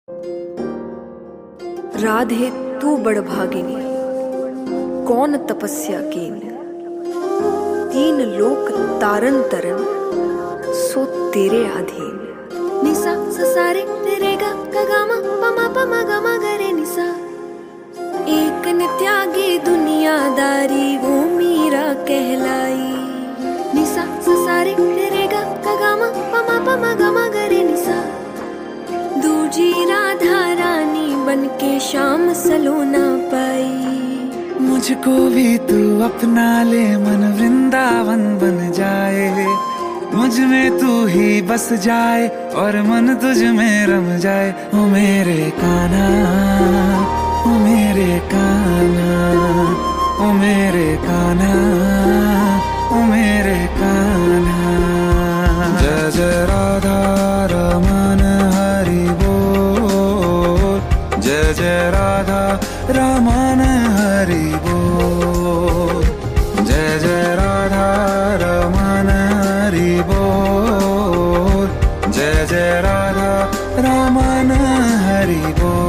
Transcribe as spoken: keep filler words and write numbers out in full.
राधे तू बड़भागिनी, कौन तपस्या कीन, तीन लोक तारन तरन, सो तेरे अधीन। निसा ससारे तेरे गा गगामा पमा पमा गमा गरे निसा। एक नित्यागी दुनियादारी वो मीरा कहलाई। निसा ससारे तेरे गा गगामा पमा पमा गमा गरे निसा। दूजी राधा रानी बनके शाम सलोना पाई। मुझको भी तू अपना ले, मन वृंदावन बन जाए। मुझ में तू ही बस जाए और मन तुझ में रम जाए। ओ मेरे कान्हा, ओ मेरे कान्हा, ओ मेरे कान्हा, ओ मेरे कान्हा। जय जय राधा रमन हरि बोल, जय जय राधा रमन हरि बोल, जय जय राधा रमन हरि बोल, जय जय राधा रमन हरि बोल।